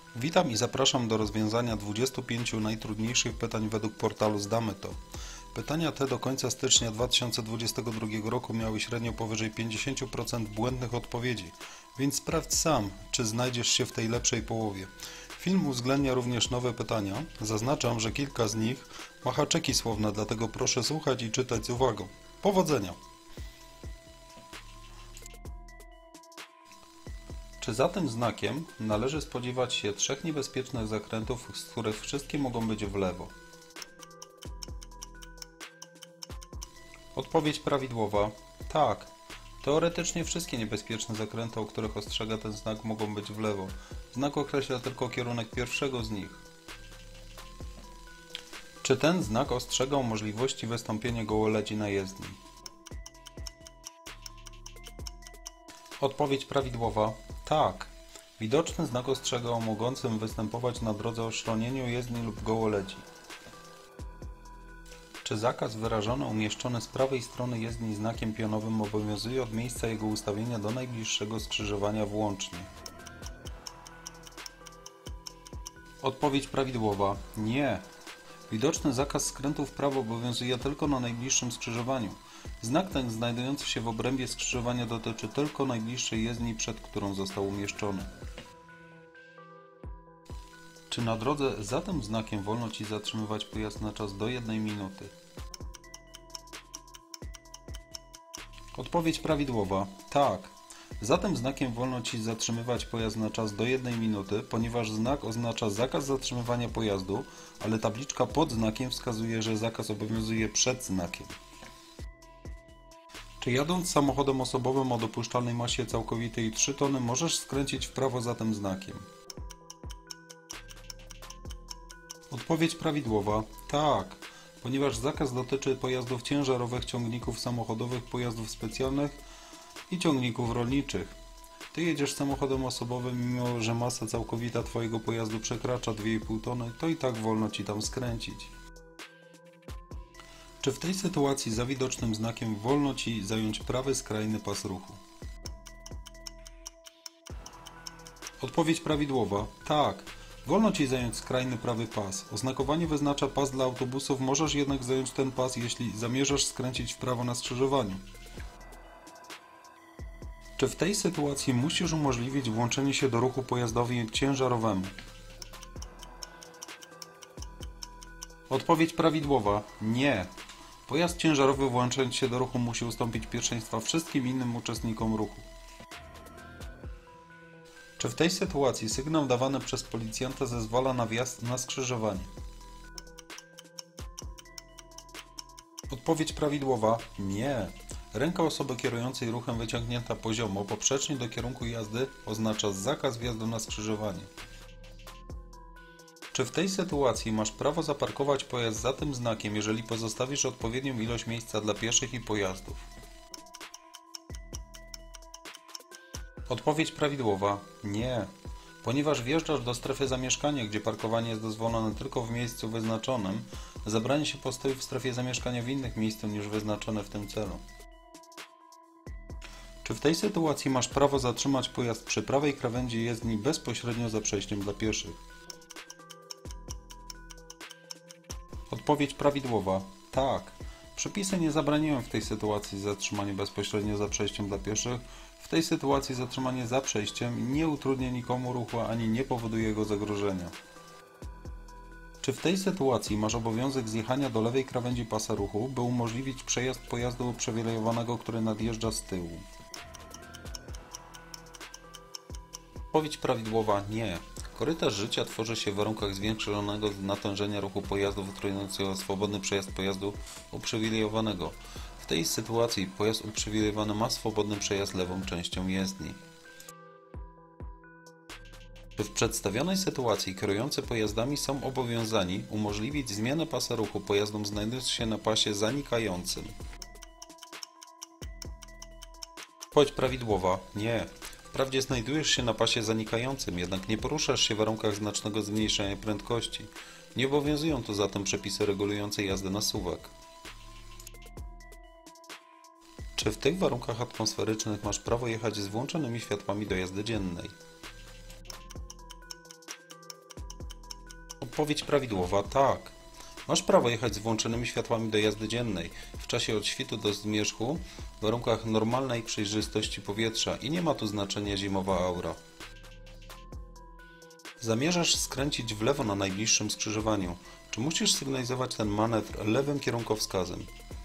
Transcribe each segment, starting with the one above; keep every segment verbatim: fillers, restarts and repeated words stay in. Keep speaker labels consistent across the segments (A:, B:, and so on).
A: Witam i zapraszam do rozwiązania dwudziestu pięciu najtrudniejszych pytań według portalu Zdamy To. Pytania te do końca stycznia dwa tysiące dwudziestego drugiego roku miały średnio powyżej pięćdziesiąt procent błędnych odpowiedzi, więc sprawdź sam, czy znajdziesz się w tej lepszej połowie. Film uwzględnia również nowe pytania. Zaznaczam, że kilka z nich ma haczyki słowne, dlatego proszę słuchać i czytać z uwagą. Powodzenia! Czy za tym znakiem należy spodziewać się trzech niebezpiecznych zakrętów, z których wszystkie mogą być w lewo? Odpowiedź prawidłowa: tak. Teoretycznie wszystkie niebezpieczne zakręty, o których ostrzega ten znak, mogą być w lewo. Znak określa tylko kierunek pierwszego z nich. Czy ten znak ostrzega o możliwości wystąpienia gołoledzi na jezdni? Odpowiedź prawidłowa: tak. Widoczny znak ostrzega o mogącym występować na drodze oszronieniu jezdni lub gołoledzi. Czy zakaz wyrażony umieszczony z prawej strony jezdni znakiem pionowym obowiązuje od miejsca jego ustawienia do najbliższego skrzyżowania włącznie? Odpowiedź prawidłowa: nie. Widoczny zakaz skrętu w prawo obowiązuje tylko na najbliższym skrzyżowaniu. Znak ten znajdujący się w obrębie skrzyżowania dotyczy tylko najbliższej jezdni, przed którą został umieszczony. Czy na drodze za tym znakiem wolno Ci zatrzymywać pojazd na czas do jednej minuty? Odpowiedź prawidłowa: tak. Za tym znakiem wolno Ci zatrzymywać pojazd na czas do jednej minuty, ponieważ znak oznacza zakaz zatrzymywania pojazdu, ale tabliczka pod znakiem wskazuje, że zakaz obowiązuje przed znakiem. Czy jadąc samochodem osobowym o dopuszczalnej masie całkowitej trzy tony możesz skręcić w prawo za tym znakiem? Odpowiedź prawidłowa: tak, ponieważ zakaz dotyczy pojazdów ciężarowych, ciągników samochodowych, pojazdów specjalnych i ciągników rolniczych. Ty jedziesz samochodem osobowym, mimo że masa całkowita Twojego pojazdu przekracza dwie i pół tony, to i tak wolno Ci tam skręcić. Czy w tej sytuacji za widocznym znakiem wolno Ci zająć prawy skrajny pas ruchu? Odpowiedź prawidłowa: tak. Wolno Ci zająć skrajny prawy pas. Oznakowanie wyznacza pas dla autobusów, możesz jednak zająć ten pas, jeśli zamierzasz skręcić w prawo na skrzyżowaniu. Czy w tej sytuacji musisz umożliwić włączenie się do ruchu pojazdowi ciężarowemu? Odpowiedź prawidłowa: nie. Pojazd ciężarowy, włączając się do ruchu, musi ustąpić pierwszeństwa wszystkim innym uczestnikom ruchu. Czy w tej sytuacji sygnał dawany przez policjanta zezwala na wjazd na skrzyżowanie? Odpowiedź prawidłowa: nie. Ręka osoby kierującej ruchem wyciągnięta poziomo, poprzecznie do kierunku jazdy, oznacza zakaz wjazdu na skrzyżowanie. Czy w tej sytuacji masz prawo zaparkować pojazd za tym znakiem, jeżeli pozostawisz odpowiednią ilość miejsca dla pieszych i pojazdów? Odpowiedź prawidłowa: nie. Ponieważ wjeżdżasz do strefy zamieszkania, gdzie parkowanie jest dozwolone tylko w miejscu wyznaczonym, zabranie się postoju w strefie zamieszkania w innych miejscu niż wyznaczone w tym celu. Czy w tej sytuacji masz prawo zatrzymać pojazd przy prawej krawędzi jezdni bezpośrednio za przejściem dla pieszych? Odpowiedź prawidłowa: tak. Przepisy nie zabraniają w tej sytuacji zatrzymania bezpośrednio za przejściem dla pieszych. W tej sytuacji zatrzymanie za przejściem nie utrudnia nikomu ruchu ani nie powoduje jego zagrożenia. Czy w tej sytuacji masz obowiązek zjechania do lewej krawędzi pasa ruchu, by umożliwić przejazd pojazdu uprzywilejowanego, który nadjeżdża z tyłu? Odpowiedź prawidłowa: nie. Korytarz życia tworzy się w warunkach zwiększonego natężenia ruchu pojazdów utrudniającego swobodny przejazd pojazdu uprzywilejowanego. W tej sytuacji pojazd uprzywilejowany ma swobodny przejazd lewą częścią jezdni. Czy w przedstawionej sytuacji kierujący pojazdami są obowiązani umożliwić zmianę pasa ruchu pojazdom znajdującym się na pasie zanikającym? Odpowiedź prawidłowa: nie. Wprawdzie znajdujesz się na pasie zanikającym, jednak nie poruszasz się w warunkach znacznego zmniejszenia prędkości. Nie obowiązują tu zatem przepisy regulujące jazdę na suwak. Czy w tych warunkach atmosferycznych masz prawo jechać z włączonymi światłami do jazdy dziennej? Odpowiedź prawidłowa: tak. Masz prawo jechać z włączonymi światłami do jazdy dziennej w czasie od świtu do zmierzchu w warunkach normalnej przejrzystości powietrza i nie ma tu znaczenia zimowa aura. Zamierzasz skręcić w lewo na najbliższym skrzyżowaniu. Czy musisz sygnalizować ten manewr lewym kierunkowskazem?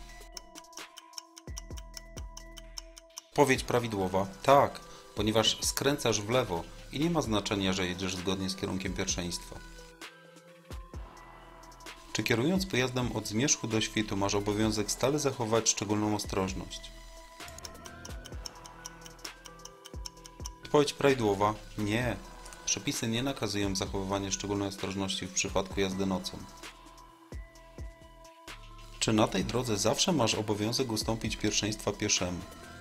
A: Odpowiedź prawidłowa: tak, ponieważ skręcasz w lewo i nie ma znaczenia, że jedziesz zgodnie z kierunkiem pierwszeństwa. Czy kierując pojazdem od zmierzchu do świtu masz obowiązek stale zachować szczególną ostrożność? Odpowiedź prawidłowa: nie. Przepisy nie nakazują zachowywania szczególnej ostrożności w przypadku jazdy nocą. Czy na tej drodze zawsze masz obowiązek ustąpić pierwszeństwa pieszemu?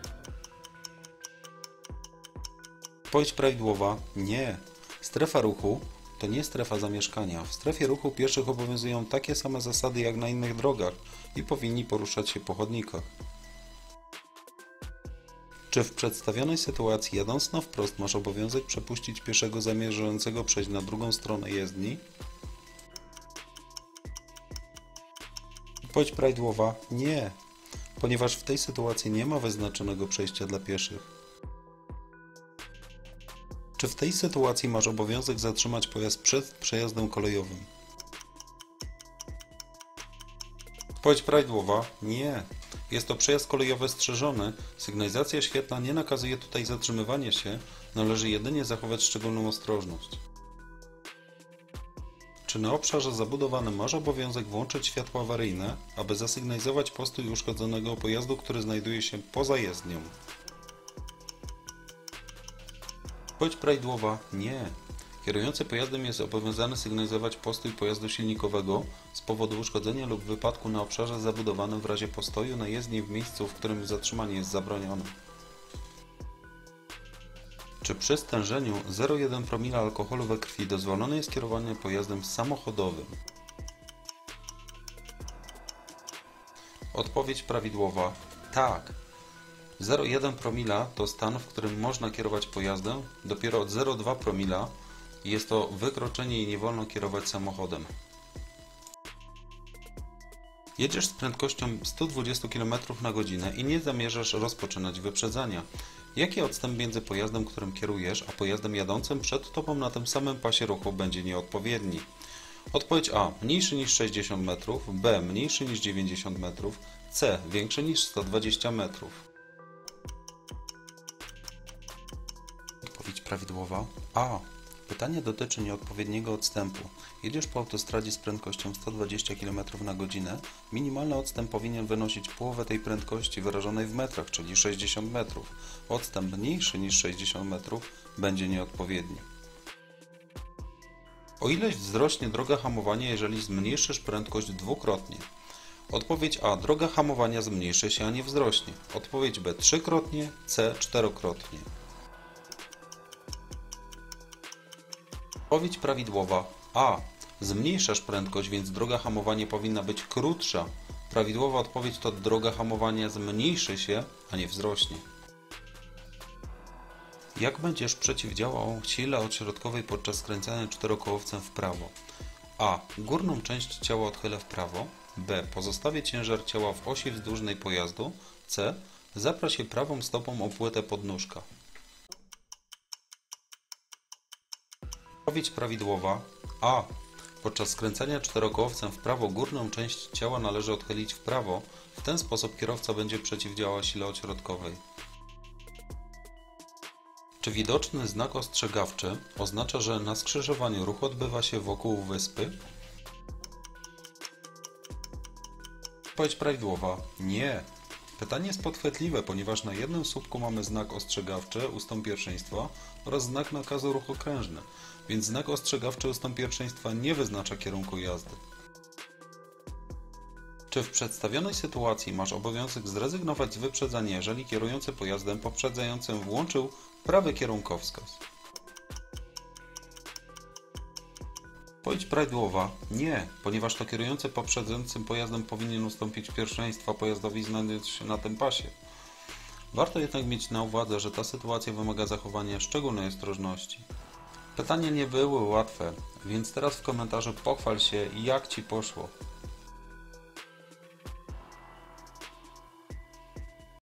A: Odpowiedź prawidłowa: nie. Strefa ruchu to nie strefa zamieszkania. W strefie ruchu pieszych obowiązują takie same zasady jak na innych drogach i powinni poruszać się po chodnikach. Czy w przedstawionej sytuacji, jadąc na wprost, masz obowiązek przepuścić pieszego zamierzającego przejść na drugą stronę jezdni? Odpowiedź prawidłowa: nie, ponieważ w tej sytuacji nie ma wyznaczonego przejścia dla pieszych. Czy w tej sytuacji masz obowiązek zatrzymać pojazd przed przejazdem kolejowym? Odpowiedź prawidłowa: nie. Jest to przejazd kolejowy strzeżony, sygnalizacja świetlna nie nakazuje tutaj zatrzymywania się, należy jedynie zachować szczególną ostrożność. Czy na obszarze zabudowanym masz obowiązek włączyć światła awaryjne, aby zasygnalizować postój uszkodzonego pojazdu, który znajduje się poza jezdnią? Odpowiedź prawidłowa: nie. Kierujący pojazdem jest obowiązany sygnalizować postój pojazdu silnikowego z powodu uszkodzenia lub wypadku na obszarze zabudowanym w razie postoju na jezdni w miejscu, w którym zatrzymanie jest zabronione. Czy przy stężeniu zero przecinek jeden promila alkoholu we krwi dozwolone jest kierowanie pojazdem samochodowym? Odpowiedź prawidłowa: tak. zero przecinek jeden promila to stan, w którym można kierować pojazdem, dopiero od zero przecinek dwa promila jest to wykroczenie i nie wolno kierować samochodem. Jedziesz z prędkością sto dwadzieścia kilometrów na godzinę i nie zamierzasz rozpoczynać wyprzedzania. Jaki odstęp między pojazdem, którym kierujesz, a pojazdem jadącym przed Tobą na tym samym pasie ruchu będzie nieodpowiedni? Odpowiedź A: mniejszy niż sześćdziesiąt metrów, B: mniejszy niż dziewięćdziesiąt metrów, C: większy niż sto dwadzieścia metrów. Odpowiedź prawidłowa: A. Pytanie dotyczy nieodpowiedniego odstępu. Jedziesz po autostradzie z prędkością sto dwadzieścia kilometrów na godzinę, minimalny odstęp powinien wynosić połowę tej prędkości wyrażonej w metrach, czyli sześćdziesiąt metrów. Odstęp mniejszy niż sześćdziesiąt metrów będzie nieodpowiedni. O ile wzrośnie droga hamowania, jeżeli zmniejszysz prędkość dwukrotnie? Odpowiedź A: droga hamowania zmniejszy się, a nie wzrośnie. Odpowiedź B: trzykrotnie, C: czterokrotnie. Odpowiedź prawidłowa: A. Zmniejszasz prędkość, więc droga hamowania powinna być krótsza. Prawidłowa odpowiedź to droga hamowania zmniejszy się, a nie wzrośnie. Jak będziesz przeciwdziałał sile odśrodkowej podczas skręcania czterokołowcem w prawo? A. Górną część ciała odchylę w prawo. B. Pozostawię ciężar ciała w osi wzdłużnej pojazdu. C. Zaprę się prawą stopą o płytę podnóżka. Odpowiedź prawidłowa: A. Podczas skręcania czterokołowcem w prawo górną część ciała należy odchylić w prawo. W ten sposób kierowca będzie przeciwdziałał sile odśrodkowej. Czy widoczny znak ostrzegawczy oznacza, że na skrzyżowaniu ruch odbywa się wokół wyspy? Odpowiedź prawidłowa: nie. Pytanie jest podchwytliwe, ponieważ na jednym słupku mamy znak ostrzegawczy ustąp pierwszeństwa oraz znak nakazu ruch okrężny, więc znak ostrzegawczy ustąp pierwszeństwa nie wyznacza kierunku jazdy. Czy w przedstawionej sytuacji masz obowiązek zrezygnować z wyprzedzania, jeżeli kierujący pojazdem poprzedzającym włączył prawy kierunkowskaz? Odpowiedź prawidłowa: nie, ponieważ to kierujący poprzedzającym pojazdem powinien ustąpić pierwszeństwa pojazdowi znajdującemu się na tym pasie. Warto jednak mieć na uwadze, że ta sytuacja wymaga zachowania szczególnej ostrożności. Pytania nie były łatwe. Więc teraz w komentarzu pochwal się, jak Ci poszło.